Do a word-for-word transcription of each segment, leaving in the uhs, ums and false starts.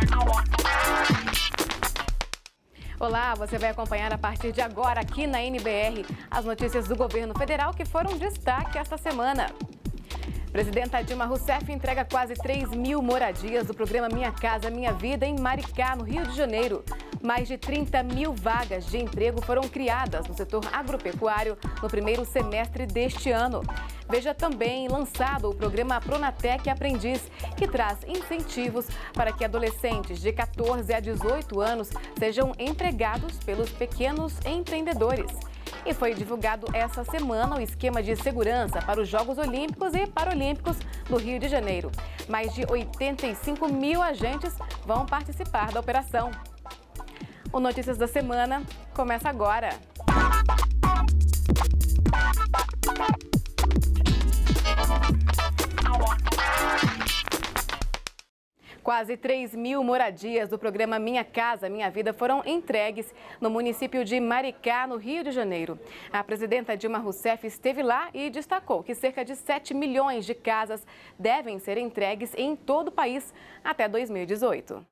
Olá, você vai acompanhar a partir de agora aqui na N B R as notícias do governo federal que foram destaque esta semana. Presidenta Dilma Rousseff entrega quase três mil moradias do programa Minha Casa Minha Vida em Maricá, no Rio de Janeiro. Mais de trinta mil vagas de emprego foram criadas no setor agropecuário no primeiro semestre deste ano. Veja também lançado o programa Pronatec Aprendiz, que traz incentivos para que adolescentes de quatorze a dezoito anos sejam empregados pelos pequenos empreendedores. E foi divulgado essa semana o esquema de segurança para os Jogos Olímpicos e Paralímpicos do Rio de Janeiro. Mais de oitenta e cinco mil agentes vão participar da operação. O Notícias da Semana começa agora. Quase três mil moradias do programa Minha Casa Minha Vida foram entregues no município de Maricá, no Rio de Janeiro. A presidenta Dilma Rousseff esteve lá e destacou que cerca de sete milhões de casas devem ser entregues em todo o país até dois mil e dezoito.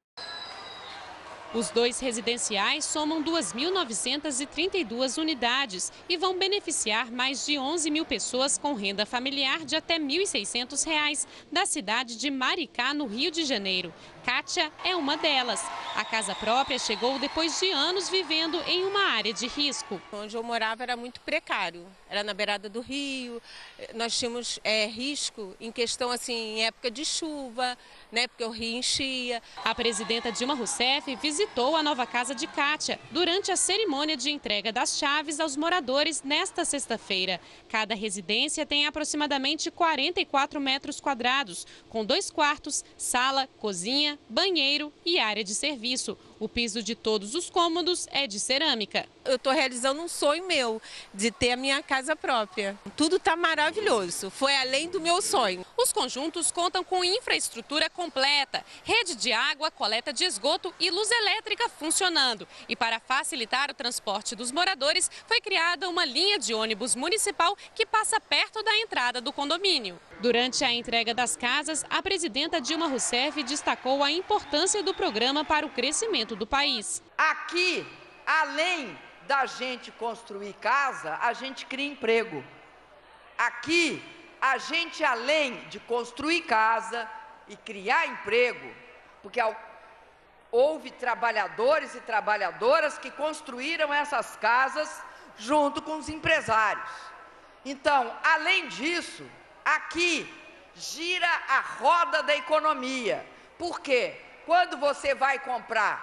Os dois residenciais somam duas mil novecentas e trinta e duas unidades e vão beneficiar mais de onze mil pessoas com renda familiar de até mil e seiscentos reais da cidade de Maricá, no Rio de Janeiro. Kátia é uma delas. A casa própria chegou depois de anos vivendo em uma área de risco. Onde eu morava era muito precário, era na beirada do rio, nós tínhamos é, risco em questão assim, em época de chuva, né, porque o rio enchia. A presidenta Dilma Rousseff visitou a nova casa de Kátia durante a cerimônia de entrega das chaves aos moradores nesta sexta-feira. Cada residência tem aproximadamente quarenta e quatro metros quadrados, com dois quartos, sala, cozinha, banheiro e área de serviço. O piso de todos os cômodos é de cerâmica. Eu estou realizando um sonho meu de ter a minha casa própria. Tudo está maravilhoso, foi além do meu sonho. Os conjuntos contam com infraestrutura completa, rede de água, coleta de esgoto e luz elétrica funcionando. E para facilitar o transporte dos moradores, foi criada uma linha de ônibus municipal que passa perto da entrada do condomínio. Durante a entrega das casas, a presidenta Dilma Rousseff destacou a importância do programa para o crescimento do país. Aqui, além da gente construir casa, a gente cria emprego. Aqui, a gente, além de construir casa e criar emprego, porque houve trabalhadores e trabalhadoras que construíram essas casas junto com os empresários. Então, além disso, aqui gira a roda da economia. Por quê? Quando você vai comprar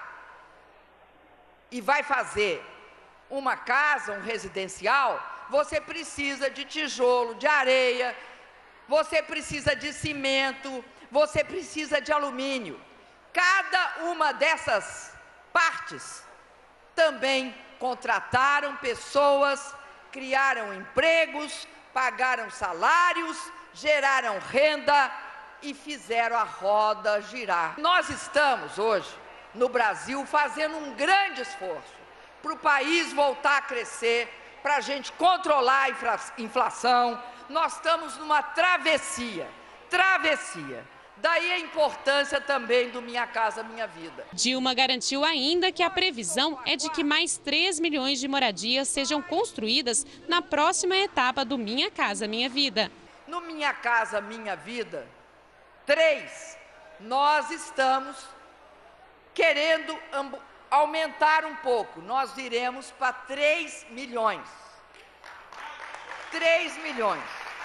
e vai fazer uma casa, um residencial, você precisa de tijolo, de areia, você precisa de cimento, você precisa de alumínio. Cada uma dessas partes também contrataram pessoas, criaram empregos, pagaram salários, geraram renda e fizeram a roda girar. Nós estamos hoje, no Brasil, fazendo um grande esforço para o país voltar a crescer, para a gente controlar a inflação. Nós estamos numa travessia, travessia. Daí a importância também do Minha Casa Minha Vida. Dilma garantiu ainda que a previsão é de que mais três milhões de moradias sejam construídas na próxima etapa do Minha Casa Minha Vida. No Minha Casa Minha Vida, três, nós estamos querendo aumentar um pouco. Nós iremos para três milhões. três milhões.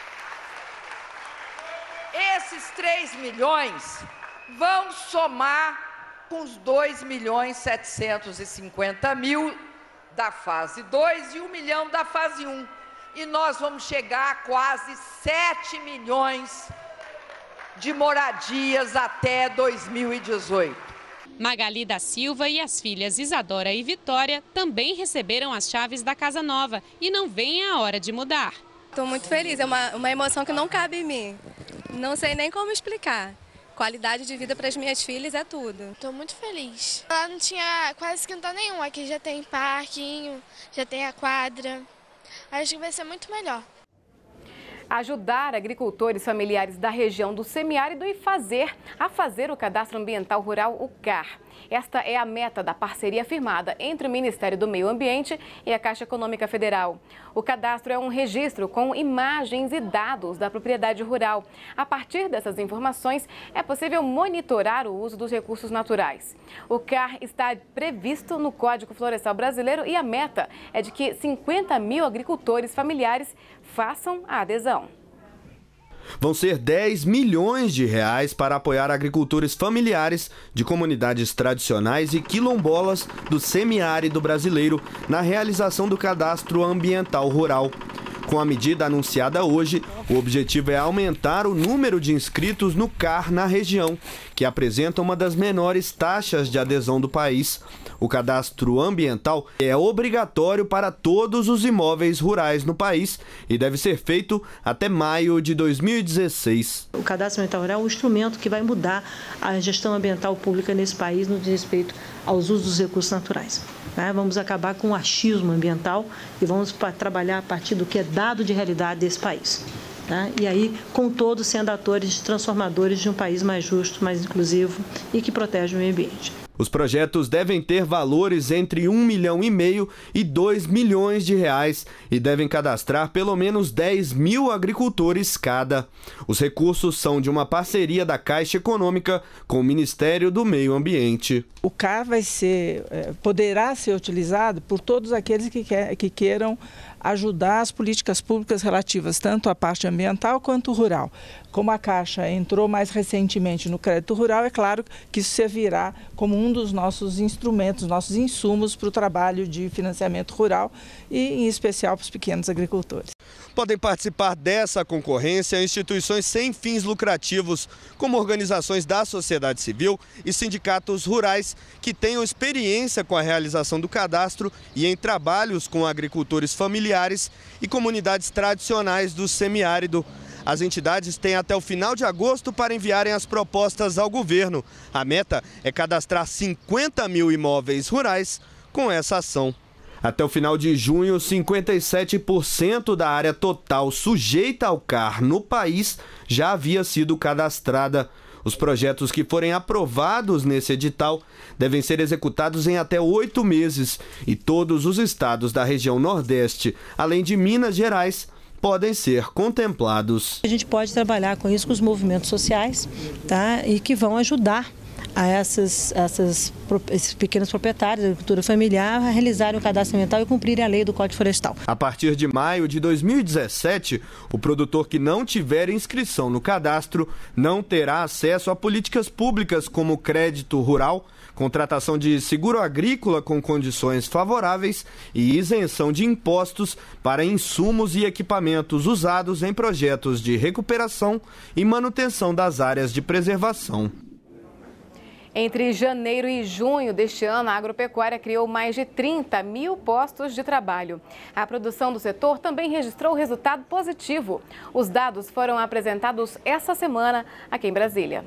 Esses três milhões vão somar com os dois milhões setecentos e cinquenta mil da fase dois e um milhão da fase um. E nós vamos chegar a quase sete milhões de moradias até dois mil e dezoito. Magali da Silva e as filhas Isadora e Vitória também receberam as chaves da casa nova e não veem a hora de mudar. Estou muito feliz, é uma, uma emoção que não cabe em mim. Não sei nem como explicar. Qualidade de vida para as minhas filhas é tudo. Estou muito feliz. Lá não tinha quase quintal nenhum, aqui já tem parquinho, já tem a quadra. Acho que vai ser muito melhor. Ajudar agricultores familiares da região do semiárido e fazer a fazer o Cadastro Ambiental Rural, o C A R. Esta é a meta da parceria firmada entre o Ministério do Meio Ambiente e a Caixa Econômica Federal. O cadastro é um registro com imagens e dados da propriedade rural. A partir dessas informações, é possível monitorar o uso dos recursos naturais. O C A R está previsto no Código Florestal Brasileiro e a meta é de que cinquenta mil agricultores familiares façam a adesão. Vão ser dez milhões de reais para apoiar agricultores familiares de comunidades tradicionais e quilombolas do semiárido brasileiro na realização do Cadastro Ambiental Rural. Com a medida anunciada hoje, o objetivo é aumentar o número de inscritos no C A R na região, que apresenta uma das menores taxas de adesão do país. O cadastro ambiental é obrigatório para todos os imóveis rurais no país e deve ser feito até maio de dois mil e dezesseis. O cadastro ambiental rural é um instrumento que vai mudar a gestão ambiental pública nesse país no que diz respeito aos usos dos recursos naturais. Vamos acabar com o achismo ambiental e vamos trabalhar a partir do que é dado de realidade desse país. E aí, com todos sendo atores transformadores de um país mais justo, mais inclusivo e que protege o meio ambiente. Os projetos devem ter valores entre um milhão e meio e dois milhões de reais e devem cadastrar pelo menos dez mil agricultores cada. Os recursos são de uma parceria da Caixa Econômica com o Ministério do Meio Ambiente. O C A R vai ser, poderá ser utilizado por todos aqueles que, quer, que queiram ajudar as políticas públicas relativas tanto à parte ambiental quanto rural. Como a Caixa entrou mais recentemente no crédito rural, é claro que isso servirá como um dos nossos instrumentos, nossos insumos para o trabalho de financiamento rural e, em especial, para os pequenos agricultores. Podem participar dessa concorrência instituições sem fins lucrativos, como organizações da sociedade civil e sindicatos rurais que tenham experiência com a realização do cadastro e em trabalhos com agricultores familiares e comunidades tradicionais do semiárido. As entidades têm até o final de agosto para enviarem as propostas ao governo. A meta é cadastrar cinquenta mil imóveis rurais com essa ação. Até o final de junho, cinquenta e sete por cento da área total sujeita ao C A R no país já havia sido cadastrada. Os projetos que forem aprovados nesse edital devem ser executados em até oito meses e todos os estados da região Nordeste, além de Minas Gerais, podem ser contemplados. A gente pode trabalhar com isso com os movimentos sociais, tá? E que vão ajudar a essas, essas, esses pequenos proprietários da agricultura familiar a realizarem o cadastro ambiental e cumprirem a lei do Código Florestal. A partir de maio de dois mil e dezessete, o produtor que não tiver inscrição no cadastro não terá acesso a políticas públicas como crédito rural, contratação de seguro agrícola com condições favoráveis e isenção de impostos para insumos e equipamentos usados em projetos de recuperação e manutenção das áreas de preservação. Entre janeiro e junho deste ano, a agropecuária criou mais de trinta mil postos de trabalho. A produção do setor também registrou resultado positivo. Os dados foram apresentados essa semana aqui em Brasília.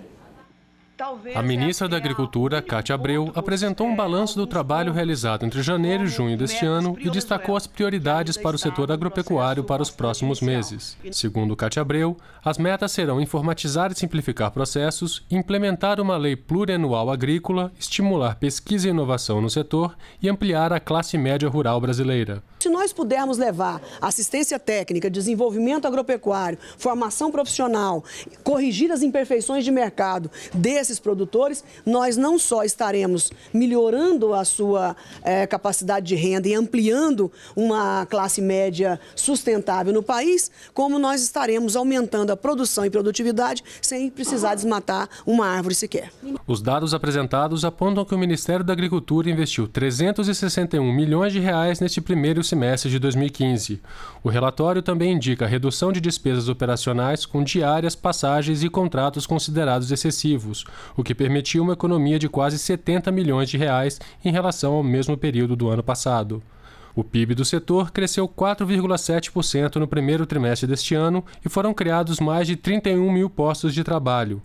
A ministra da Agricultura, Cátia Abreu, apresentou um balanço do trabalho realizado entre janeiro e junho deste ano e destacou as prioridades para o setor agropecuário para os próximos meses. Segundo Cátia Abreu, as metas serão informatizar e simplificar processos, implementar uma lei plurianual agrícola, estimular pesquisa e inovação no setor e ampliar a classe média rural brasileira. Se nós pudermos levar assistência técnica, desenvolvimento agropecuário, formação profissional, corrigir as imperfeições de mercado desses produtores, nós não só estaremos melhorando a sua é, capacidade de renda e ampliando uma classe média sustentável no país, como nós estaremos aumentando a produção e produtividade sem precisar desmatar uma árvore sequer. Os dados apresentados apontam que o Ministério da Agricultura investiu trezentos e sessenta e um milhões de reais neste primeiro semestre de dois mil e quinze. O relatório também indica a redução de despesas operacionais com diárias, passagens e contratos considerados excessivos, o que permitiu uma economia de quase setenta milhões de reais em relação ao mesmo período do ano passado. O P I B do setor cresceu quatro vírgula sete por cento no primeiro trimestre deste ano e foram criados mais de trinta e um mil postos de trabalho.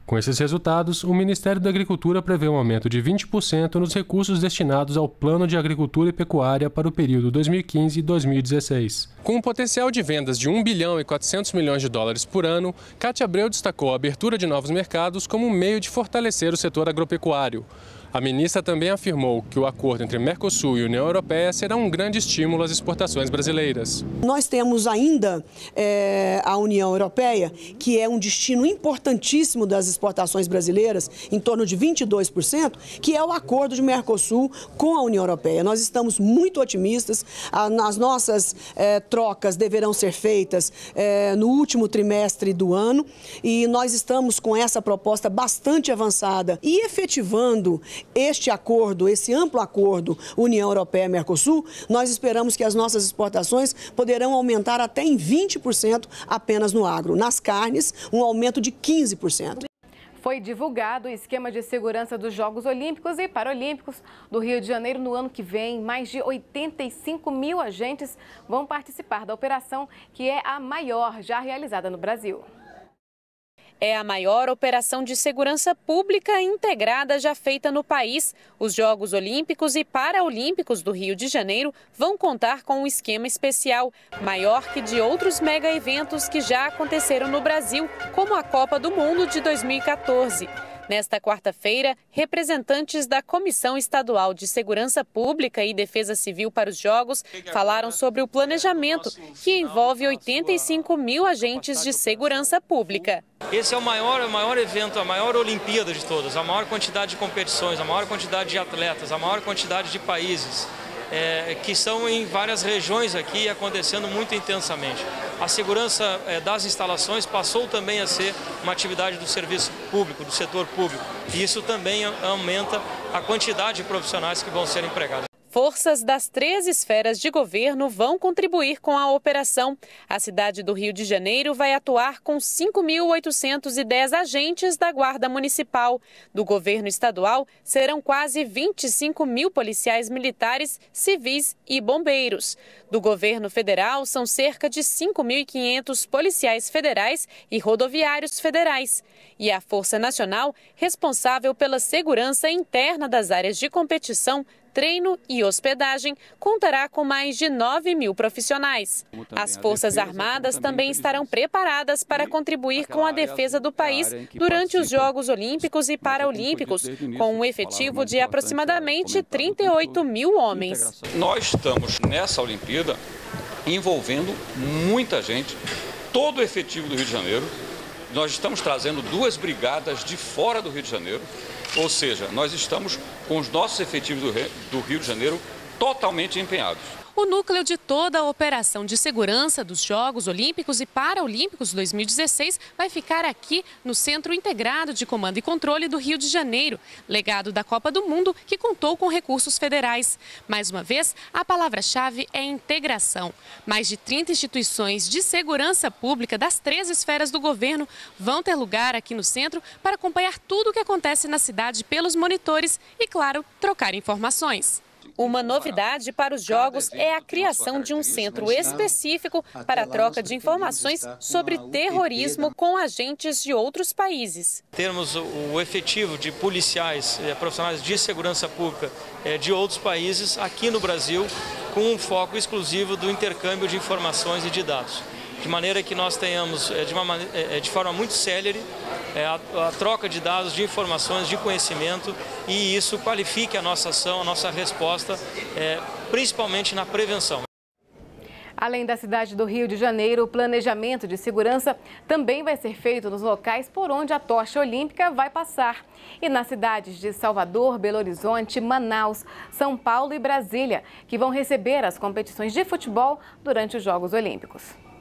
Com esses resultados, o Ministério da Agricultura prevê um aumento de vinte por cento nos recursos destinados ao Plano de Agricultura e Pecuária para o período dois mil e quinze a dois mil e dezesseis. Com um potencial de vendas de um bilhão e quatrocentos milhões de dólares por ano, Cátia Abreu destacou a abertura de novos mercados como um meio de fortalecer o setor agropecuário. A ministra também afirmou que o acordo entre Mercosul e União Europeia será um grande estímulo às exportações brasileiras. Nós temos ainda é, a União Europeia, que é um destino importantíssimo das exportações brasileiras, em torno de vinte e dois por cento, que é o acordo de Mercosul com a União Europeia. Nós estamos muito otimistas, as nossas é, trocas deverão ser feitas é, no último trimestre do ano e nós estamos com essa proposta bastante avançada e efetivando este acordo, esse amplo acordo União Europeia-Mercosul, nós esperamos que as nossas exportações poderão aumentar até em vinte por cento apenas no agro. Nas carnes, um aumento de quinze por cento. Foi divulgado o esquema de segurança dos Jogos Olímpicos e Paralímpicos do Rio de Janeiro no ano que vem. Mais de oitenta e cinco mil agentes vão participar da operação, que é a maior já realizada no Brasil. É a maior operação de segurança pública integrada já feita no país. Os Jogos Olímpicos e Paralímpicos do Rio de Janeiro vão contar com um esquema especial, maior que de outros mega-eventos que já aconteceram no Brasil, como a Copa do Mundo de dois mil e quatorze. Nesta quarta-feira, representantes da Comissão Estadual de Segurança Pública e Defesa Civil para os Jogos falaram sobre o planejamento, que envolve oitenta e cinco mil agentes de segurança pública. Esse é o maior, o maior evento, a maior Olimpíada de todas, a maior quantidade de competições, a maior quantidade de atletas, a maior quantidade de países. É, que estão em várias regiões aqui acontecendo muito intensamente. A segurança é, das instalações passou também a ser uma atividade do serviço público, do setor público. E isso também aumenta a quantidade de profissionais que vão ser empregados. Forças das três esferas de governo vão contribuir com a operação. A cidade do Rio de Janeiro vai atuar com cinco mil oitocentos e dez agentes da Guarda Municipal. Do governo estadual, serão quase vinte e cinco mil policiais militares, civis e bombeiros. Do governo federal, são cerca de cinco mil e quinhentos policiais federais e rodoviários federais. E a Força Nacional, responsável pela segurança interna das áreas de competição, treino e hospedagem, contará com mais de nove mil profissionais. As Forças Armadas também estarão preparadas para contribuir com a defesa do país durante os Jogos Olímpicos e Paralímpicos, com um efetivo de aproximadamente trinta e oito mil homens. Nós estamos nessa Olimpíada envolvendo muita gente, todo o efetivo do Rio de Janeiro. Nós estamos trazendo duas brigadas de fora do Rio de Janeiro, ou seja, nós estamos com os nossos efetivos do Rio de Janeiro totalmente empenhados. O núcleo de toda a operação de segurança dos Jogos Olímpicos e Paralímpicos dois mil e dezesseis vai ficar aqui no Centro Integrado de Comando e Controle do Rio de Janeiro, legado da Copa do Mundo, que contou com recursos federais. Mais uma vez, a palavra-chave é integração. Mais de trinta instituições de segurança pública das três esferas do governo vão ter lugar aqui no centro para acompanhar tudo o que acontece na cidade pelos monitores e, claro, trocar informações. Uma novidade para os Jogos é a criação de um centro específico para a troca de informações sobre terrorismo com agentes de outros países. Termos o efetivo de policiais, profissionais de segurança pública de outros países aqui no Brasil, com um foco exclusivo do intercâmbio de informações e de dados. De maneira que nós tenhamos, de, uma, de forma muito célere, a, a troca de dados, de informações, de conhecimento, e isso qualifique a nossa ação, a nossa resposta, é, principalmente na prevenção. Além da cidade do Rio de Janeiro, o planejamento de segurança também vai ser feito nos locais por onde a tocha olímpica vai passar. E nas cidades de Salvador, Belo Horizonte, Manaus, São Paulo e Brasília, que vão receber as competições de futebol durante os Jogos Olímpicos.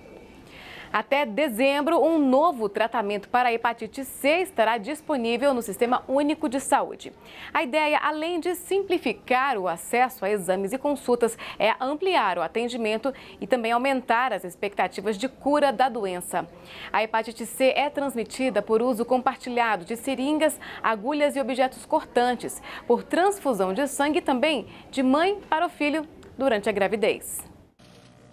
Até dezembro, um novo tratamento para a hepatite C estará disponível no Sistema Único de Saúde. A ideia, além de simplificar o acesso a exames e consultas, é ampliar o atendimento e também aumentar as expectativas de cura da doença. A hepatite C é transmitida por uso compartilhado de seringas, agulhas e objetos cortantes, por transfusão de sangue e também de mãe para o filho durante a gravidez.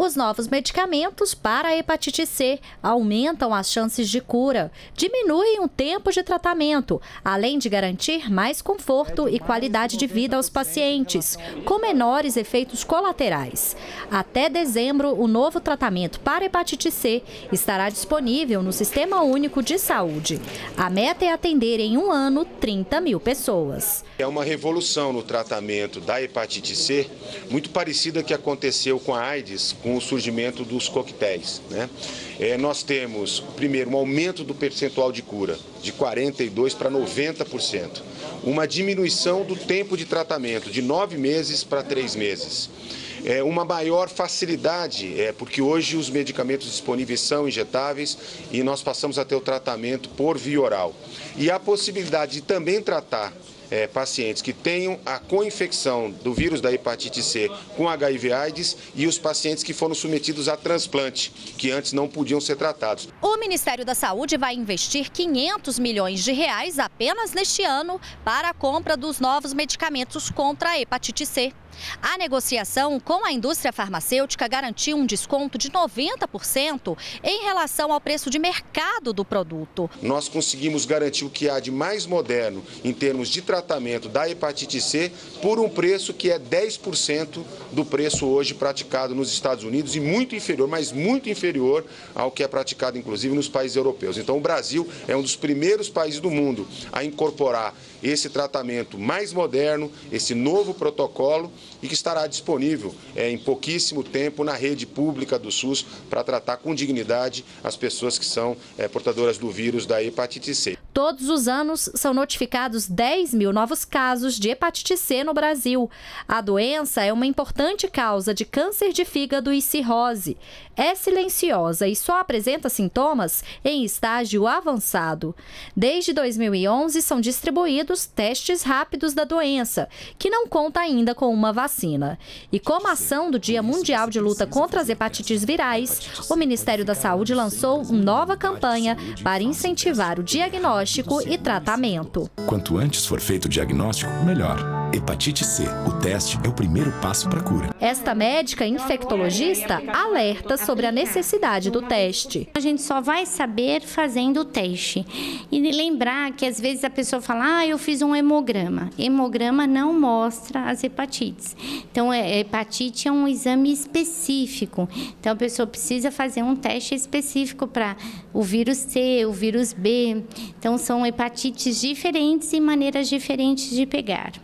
Os novos medicamentos para a hepatite C aumentam as chances de cura, diminuem o tempo de tratamento, além de garantir mais conforto e qualidade de vida aos pacientes, com menores efeitos colaterais. Até dezembro, o novo tratamento para hepatite C estará disponível no Sistema Único de Saúde. A meta é atender em um ano trinta mil pessoas. É uma revolução no tratamento da hepatite C, muito parecida que aconteceu com a AIDS, com o surgimento dos coquetéis, né? É, nós temos, primeiro, um aumento do percentual de cura, de quarenta e dois por cento para noventa por cento. Uma diminuição do tempo de tratamento, de nove meses para três meses. É uma maior facilidade, é, porque hoje os medicamentos disponíveis são injetáveis e nós passamos a ter o tratamento por via oral. E a possibilidade de também tratar é, pacientes que tenham a co-infecção do vírus da hepatite C com H I V AIDS e os pacientes que foram submetidos a transplante, que antes não podiam ser tratados. O Ministério da Saúde vai investir quinhentos milhões de reais apenas neste ano para a compra dos novos medicamentos contra a hepatite C. A negociação com a indústria farmacêutica garantiu um desconto de noventa por cento em relação ao preço de mercado do produto. Nós conseguimos garantir o que há de mais moderno em termos de tratamento da hepatite C por um preço que é dez por cento do preço hoje praticado nos Estados Unidos e muito inferior, mas muito inferior ao que é praticado inclusive nos países europeus. Então o Brasil é um dos primeiros países do mundo a incorporar esse tratamento mais moderno, esse novo protocolo, e que estará disponível é, em pouquíssimo tempo na rede pública do SUS para tratar com dignidade as pessoas que são é, portadoras do vírus da hepatite C. Todos os anos são notificados dez mil novos casos de hepatite C no Brasil. A doença é uma importante causa de câncer de fígado e cirrose. É silenciosa e só apresenta sintomas em estágio avançado. Desde dois mil e onze são distribuídos testes rápidos da doença, que não conta ainda com uma vacina. E como ação do Dia Mundial de Luta contra as Hepatites Virais, o Ministério da Saúde lançou uma nova campanha para incentivar o diagnóstico e tratamento. Quanto antes for feito o diagnóstico, melhor. Hepatite C, o teste é o primeiro passo para a cura. Esta médica infectologista alerta sobre a necessidade do teste. A gente só vai saber fazendo o teste. E lembrar que às vezes a pessoa fala, ah, eu fiz um hemograma. Hemograma não mostra as hepatites. Então, a hepatite é um exame específico. Então, a pessoa precisa fazer um teste específico para o vírus C, o vírus B. Então, são hepatites diferentes e maneiras diferentes de pegar.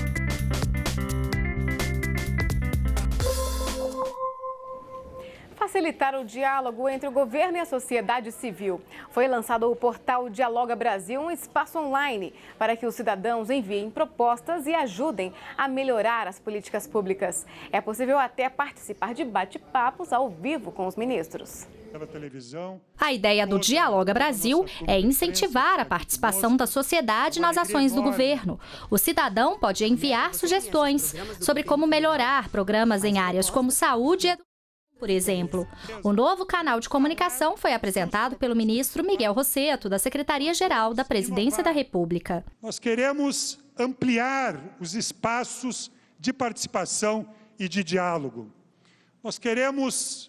Facilitar o diálogo entre o governo e a sociedade civil. Foi lançado o portal Dialoga Brasil, um espaço online para que os cidadãos enviem propostas e ajudem a melhorar as políticas públicas. É possível até participar de bate-papos ao vivo com os ministros. A ideia do Dialoga Brasil é incentivar a participação da sociedade nas ações do governo. O cidadão pode enviar sugestões sobre como melhorar programas em áreas como saúde e educação. Por exemplo, o novo canal de comunicação foi apresentado pelo ministro Miguel Rosseto, da Secretaria-Geral da Presidência da República. Nós queremos ampliar os espaços de participação e de diálogo. Nós queremos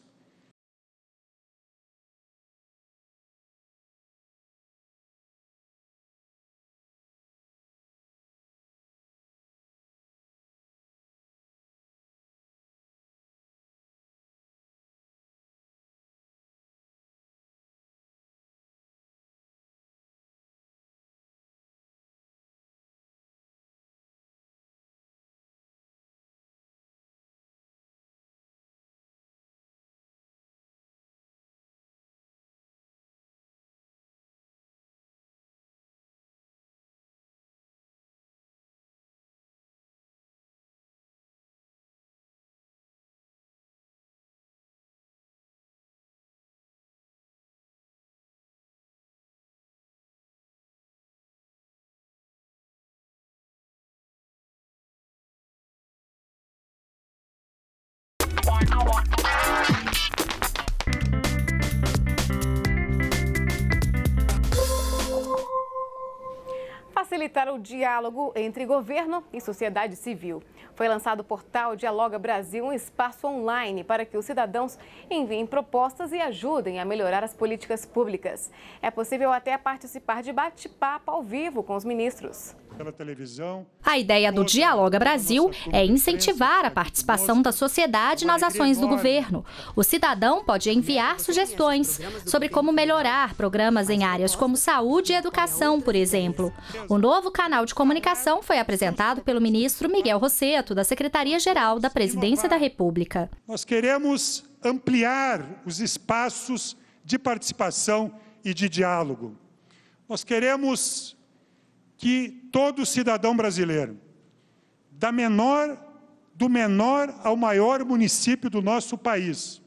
facilitar o diálogo entre governo e sociedade civil. Foi lançado o portal Dialoga Brasil, um espaço online para que os cidadãos enviem propostas e ajudem a melhorar as políticas públicas. É possível até participar de bate-papo ao vivo com os ministros. Pela televisão. A ideia do Dialoga Brasil é incentivar a participação da sociedade nas ações do governo. O cidadão pode enviar sugestões sobre como melhorar programas em áreas como saúde e educação, por exemplo. O novo canal de comunicação foi apresentado pelo ministro Miguel Rosseto, da Secretaria-Geral da Presidência da República. Nós queremos ampliar os espaços de participação e de diálogo. Nós queremos que todo cidadão brasileiro, da menor, do menor ao maior município do nosso país,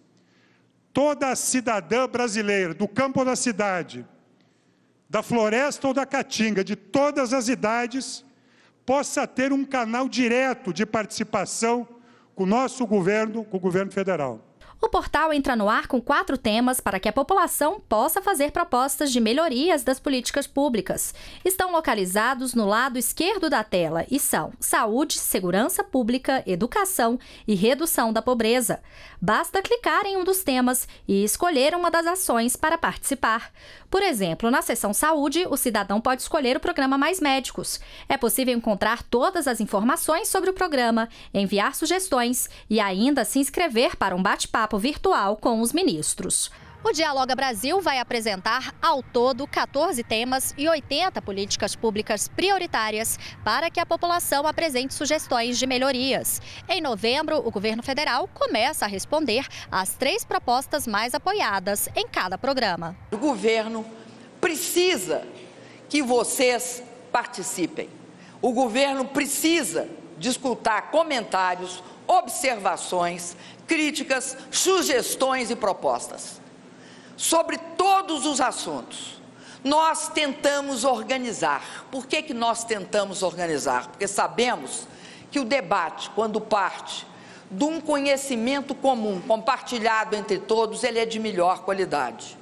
toda cidadã brasileira, do campo ou da cidade, da floresta ou da caatinga, de todas as idades, possa ter um canal direto de participação com o nosso governo, com o governo federal. O portal entra no ar com quatro temas para que a população possa fazer propostas de melhorias das políticas públicas. Estão localizados no lado esquerdo da tela e são saúde, segurança pública, educação e redução da pobreza. Basta clicar em um dos temas e escolher uma das ações para participar. Por exemplo, na seção saúde, o cidadão pode escolher o programa Mais Médicos. É possível encontrar todas as informações sobre o programa, enviar sugestões e ainda se inscrever para um bate-papo virtual com os ministros. O Dialoga Brasil vai apresentar ao todo quatorze temas e oitenta políticas públicas prioritárias para que a população apresente sugestões de melhorias. Em novembro, o governo federal começa a responder às três propostas mais apoiadas em cada programa. O governo precisa que vocês participem. O governo precisa de escutar comentários, observações, críticas, sugestões e propostas sobre todos os assuntos. Nós tentamos organizar. Por que que nós tentamos organizar? Porque sabemos que o debate, quando parte de um conhecimento comum, compartilhado entre todos, ele é de melhor qualidade.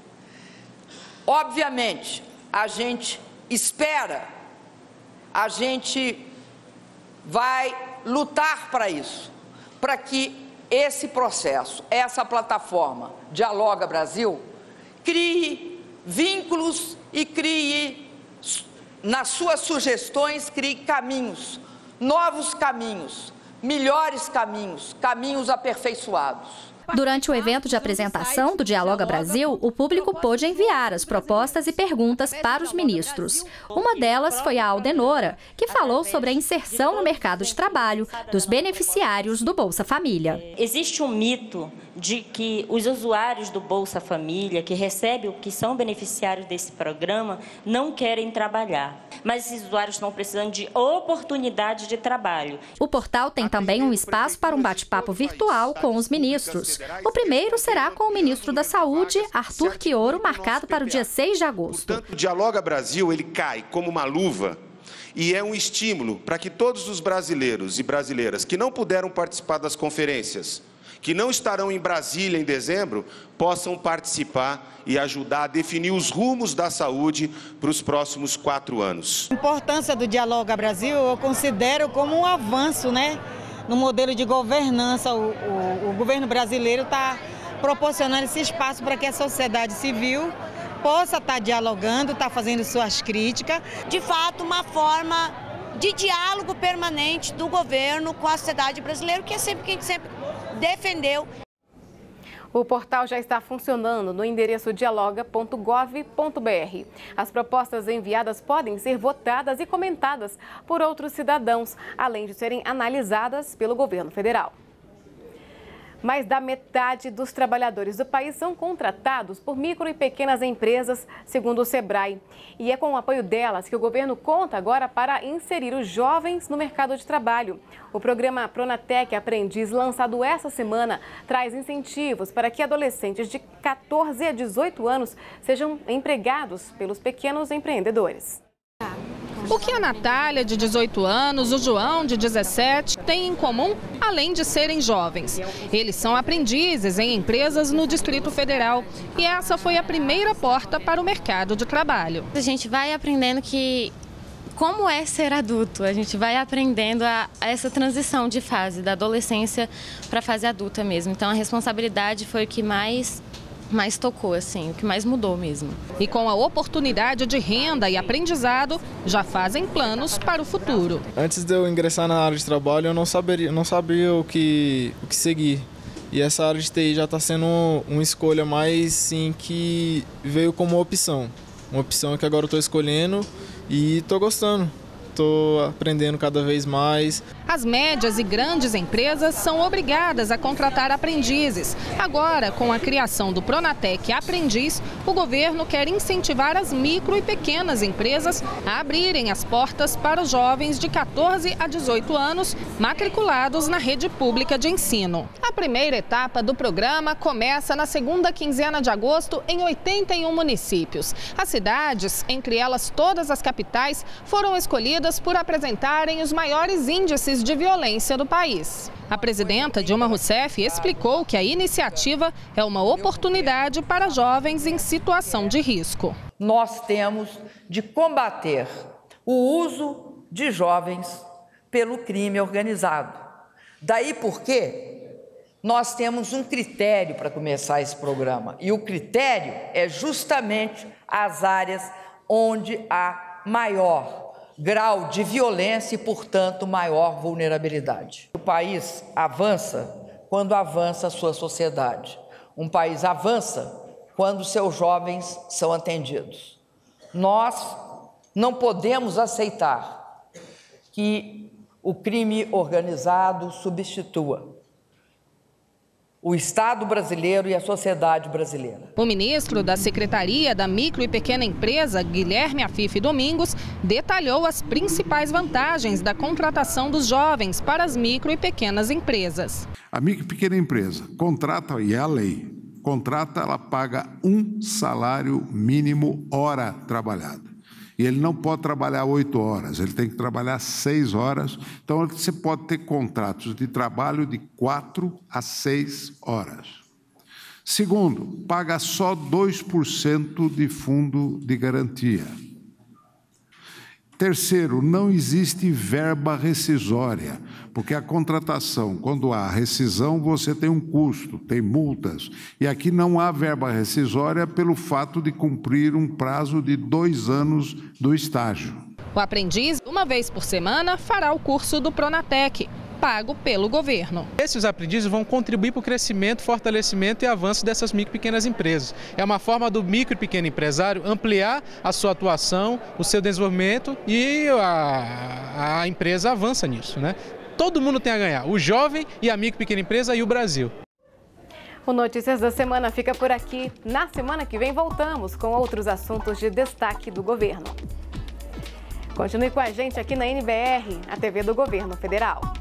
Obviamente, a gente espera, a gente vai lutar para isso, para que esse processo, essa plataforma Dialoga Brasil, crie vínculos e crie, nas suas sugestões, crie caminhos, novos caminhos, melhores caminhos, caminhos aperfeiçoados. Durante o evento de apresentação do Dialoga Brasil, o público pôde enviar as propostas e perguntas para os ministros. Uma delas foi a Aldenora, que falou sobre a inserção no mercado de trabalho dos beneficiários do Bolsa Família. Existe um mito de que os usuários do Bolsa Família, que recebem, que são beneficiários desse programa, não querem trabalhar. Mas esses usuários estão precisando de oportunidade de trabalho. O portal tem também um espaço para um bate-papo virtual com os ministros. O primeiro será com o ministro da Saúde, Arthur Quioro, marcado para o dia seis de agosto. Portanto, o Dialoga Brasil, ele cai como uma luva e é um estímulo para que todos os brasileiros e brasileiras que não puderam participar das conferências, que não estarão em Brasília em dezembro, possam participar e ajudar a definir os rumos da saúde para os próximos quatro anos. A importância do Dialoga Brasil eu considero como um avanço, né? No modelo de governança. O, o, o governo brasileiro está proporcionando esse espaço para que a sociedade civil possa estar dialogando, estar fazendo suas críticas. De fato, uma forma de diálogo permanente do governo com a sociedade brasileira, que é sempre que a gente sempre defendeu. O portal já está funcionando no endereço dialoga ponto gov ponto br. As propostas enviadas podem ser votadas e comentadas por outros cidadãos, além de serem analisadas pelo governo federal. Mais da metade dos trabalhadores do país são contratados por micro e pequenas empresas, segundo o Sebrae. E é com o apoio delas que o governo conta agora para inserir os jovens no mercado de trabalho. O programa Pronatec Aprendiz, lançado essa semana, traz incentivos para que adolescentes de quatorze a dezoito anos sejam empregados pelos pequenos empreendedores. O que a Natália, de dezoito anos, o João, de dezessete, têm em comum, além de serem jovens? Eles são aprendizes em empresas no Distrito Federal e essa foi a primeira porta para o mercado de trabalho. A gente vai aprendendo que como é ser adulto. A gente vai aprendendo a, a essa transição de fase, da adolescência para a fase adulta mesmo. Então a responsabilidade foi o que mais, mais tocou, assim, o que mais mudou mesmo. E com a oportunidade de renda e aprendizado, já fazem planos para o futuro. Antes de eu ingressar na área de trabalho, eu não sabia, não sabia o, que, o que seguir. E essa área de T I já está sendo uma escolha mais, sim, que veio como opção. Uma opção que agora eu estou escolhendo e estou gostando. Estou aprendendo cada vez mais. As médias e grandes empresas são obrigadas a contratar aprendizes. Agora, com a criação do Pronatec Aprendiz, o governo quer incentivar as micro e pequenas empresas a abrirem as portas para os jovens de quatorze a dezoito anos matriculados na rede pública de ensino. A primeira etapa do programa começa na segunda quinzena de agosto em oitenta e um municípios. As cidades, entre elas todas as capitais, foram escolhidas por apresentarem os maiores índices de violência do país. A presidenta Dilma Rousseff explicou que a iniciativa é uma oportunidade para jovens em situação de risco. Nós temos de combater o uso de jovens pelo crime organizado. Daí porque nós temos um critério para começar esse programa. E o critério é justamente as áreas onde há maior grau de violência e, portanto, maior vulnerabilidade. O país avança quando avança a sua sociedade. Um país avança quando seus jovens são atendidos. Nós não podemos aceitar que o crime organizado substitua o Estado brasileiro e a sociedade brasileira. O ministro da Secretaria da Micro e Pequena Empresa, Guilherme Afife Domingos, detalhou as principais vantagens da contratação dos jovens para as micro e pequenas empresas. A micro e pequena empresa contrata, e é a lei, contrata, ela paga um salário mínimo hora trabalhada. E ele não pode trabalhar oito horas, ele tem que trabalhar seis horas. Então, você pode ter contratos de trabalho de quatro a seis horas. Segundo, paga só dois por cento de fundo de garantia. Terceiro, não existe verba rescisória, porque a contratação, quando há rescisão, você tem um custo, tem multas. E aqui não há verba rescisória pelo fato de cumprir um prazo de dois anos do estágio. O aprendiz, uma vez por semana, fará o curso do Pronatec, pago pelo governo. Esses aprendizes vão contribuir para o crescimento, fortalecimento e avanço dessas micro e pequenas empresas. É uma forma do micro e pequeno empresário ampliar a sua atuação, o seu desenvolvimento e a, a empresa avança nisso, né? Todo mundo tem a ganhar, o jovem e a micro e pequena empresa e o Brasil. O Notícias da Semana fica por aqui. Na semana que vem voltamos com outros assuntos de destaque do governo. Continue com a gente aqui na N B R, a T V do Governo Federal.